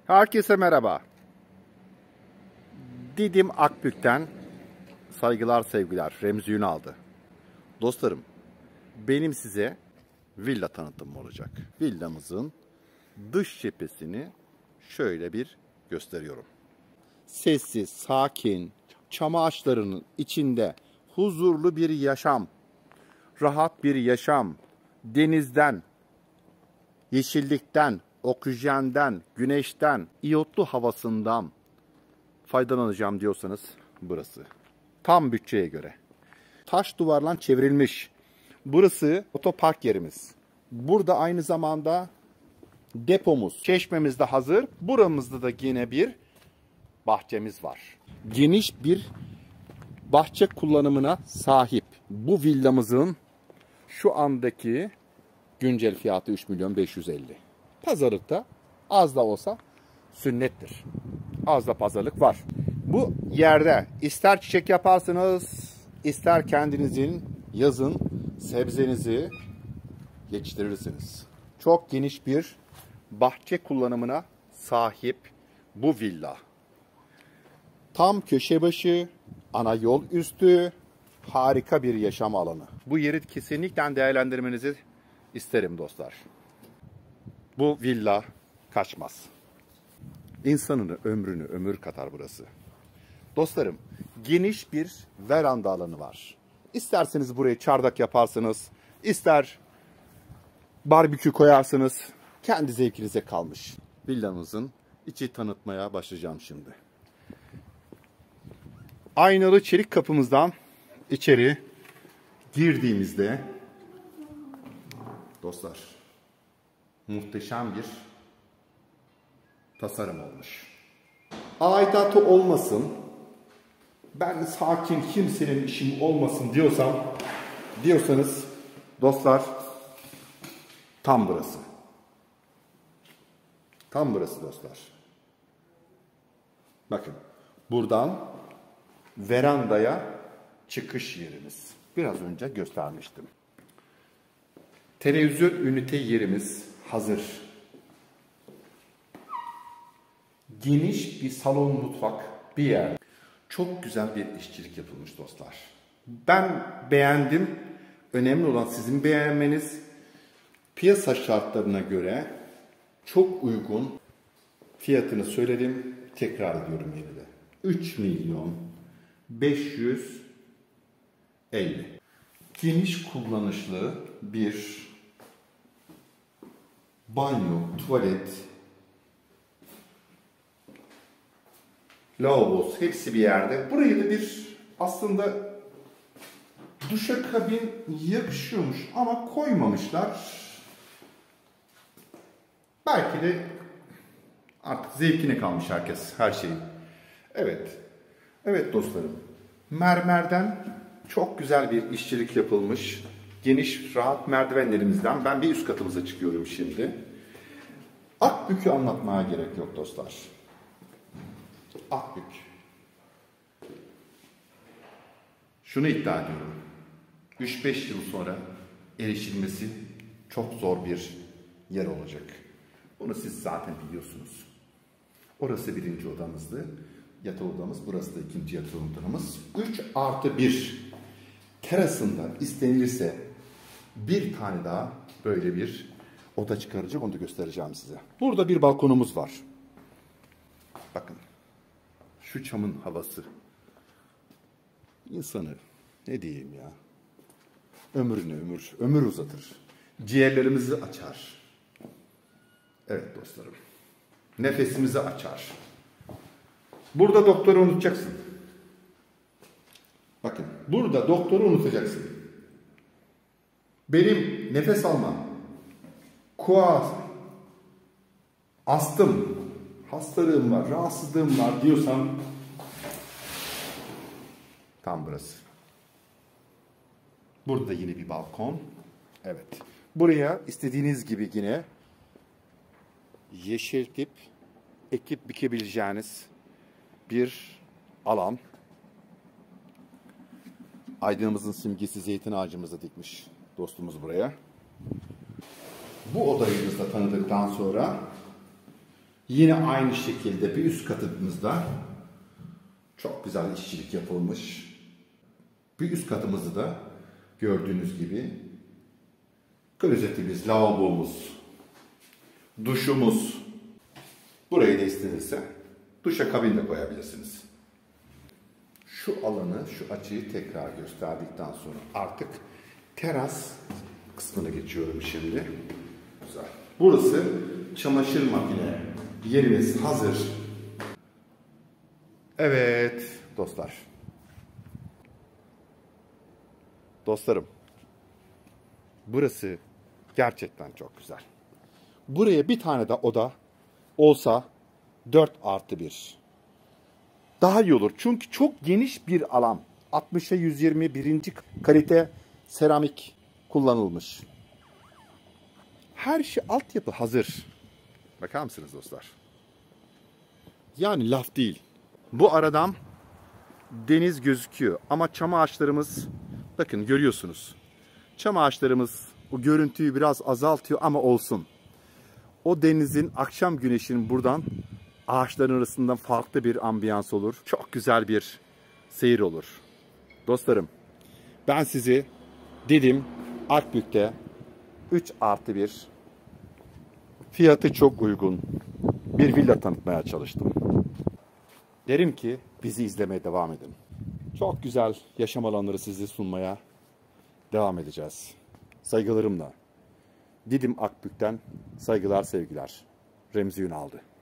Herkese merhaba. Didim Akbük'ten saygılar sevgiler. Remzi Ünal'dı. Dostlarım, benim size villa tanıtımım olacak. Villamızın dış cephesini şöyle bir gösteriyorum. Sessiz, sakin, çam ağaçlarının içinde huzurlu bir yaşam, rahat bir yaşam, denizden, yeşillikten, oksijenden, güneşten, iyotlu havasından faydalanacağım diyorsanız burası. Tam bütçeye göre. Taş duvarla çevrilmiş. Burası otopark yerimiz. Burada aynı zamanda depomuz, çeşmemiz de hazır. Buramızda da yine bir bahçemiz var. Geniş bir bahçe kullanımına sahip. Bu villamızın şu andaki güncel fiyatı 3.550.000. Pazarlıkta az da olsa sünnettir. Az da pazarlık var. Bu yerde ister çiçek yaparsınız, ister kendinizin yazın sebzenizi yetiştirirsiniz. Çok geniş bir bahçe kullanımına sahip bu villa. Tam köşe başı, ana yol üstü, harika bir yaşam alanı. Bu yeri kesinlikle değerlendirmenizi isterim dostlar. Bu villa kaçmaz. İnsanın ömrünü ömür katar burası. Dostlarım, geniş bir veranda alanı var. İsterseniz buraya çardak yaparsınız, ister barbekü koyarsınız. Kendi zevkinize kalmış. Villamızın içi tanıtmaya başlayacağım şimdi. Aynalı çelik kapımızdan içeri girdiğimizde dostlar, muhteşem bir tasarım olmuş. Aidatı olmasın, ben sakin kimsenin işim olmasın diyorsanız dostlar, tam burası. Tam burası dostlar. Bakın, buradan verandaya çıkış yerimiz. Biraz önce göstermiştim. Televizyon ünite yerimiz hazır. Geniş bir salon mutfak bir yer. Çok güzel bir işçilik yapılmış dostlar. Ben beğendim. Önemli olan sizin beğenmeniz. Piyasa şartlarına göre çok uygun. Fiyatını söyledim. Tekrar ediyorum yine de. 3.550.000. Geniş kullanışlı bir banyo, tuvalet, lavabos hepsi bir yerde. Burayı da bir aslında duşakabin yakışıyormuş ama koymamışlar. Belki de artık zevkine kalmış her şey. Evet. Evet dostlarım. Mermerden çok güzel bir işçilik yapılmış. Geniş, rahat merdivenlerimizden ben bir üst katımıza çıkıyorum şimdi. Akbük'ü anlatmaya gerek yok dostlar. Akbük. Şunu iddia ediyorum. 3-5 yıl sonra erişilmesi çok zor bir yer olacak. Bunu siz zaten biliyorsunuz. Orası birinci odamızdı. Yatak odamız. Burası da ikinci yatak odamız. 3+1 terasında istenilirse bir tane daha böyle bir oda çıkaracak. Onu da göstereceğim size. Burada bir balkonumuz var. Bakın. Şu çamın havası. İnsanı ne diyeyim ya. Ömür uzatır. Ciğerlerimizi açar. Evet dostlarım. Nefesimizi açar. Burada doktoru unutacaksın. Bakın, burada doktoru unutacaksın. Benim nefes almam, kuaz, astım, hastalığım var, rahatsızlığım var diyorsan tam burası. Burada yine bir balkon. Evet. Buraya istediğiniz gibi yine yeşiltip ekip bikebileceğiniz bir alan. Aydınımızın simgesi zeytin ağacımızı dikmiş dostumuz buraya. Bu odayı da tanıdıktan sonra Yine aynı şekilde bir üst katımızda çok güzel işçilik yapılmış. Bir üst katımızda da gördüğünüz gibi klozetimiz, lavabomuz, duşumuz. Burayı da istenirse duşakabin de koyabilirsiniz. Şu alanı, şu açıyı tekrar gösterdikten sonra artık teras kısmına geçiyorum şimdi. Güzel. Burası çamaşır makine yerimiz hazır. Evet dostlar. Dostlarım. Burası gerçekten çok güzel. Buraya bir tane de oda olsa 4+1. Daha iyi olur. Çünkü çok geniş bir alan. 60'a 120 birinci kalite seramik kullanılmış. Her şey altyapı hazır. Bakar mısınız dostlar? Yani laf değil. Bu aradan deniz gözüküyor. Ama çam ağaçlarımız, bakın görüyorsunuz. Çam ağaçlarımız o görüntüyü biraz azaltıyor ama olsun. O denizin, akşam güneşinin buradan ağaçların arasından farklı bir ambiyans olur. Çok güzel bir seyir olur. Dostlarım, ben sizi Didim Akbük'te 3+1 fiyatı çok uygun bir villa tanıtmaya çalıştım. Derim ki bizi izlemeye devam edin. Çok güzel yaşam alanları size sunmaya devam edeceğiz. Saygılarımla. Didim Akbük'ten saygılar sevgiler. Remzi Ünal'dı.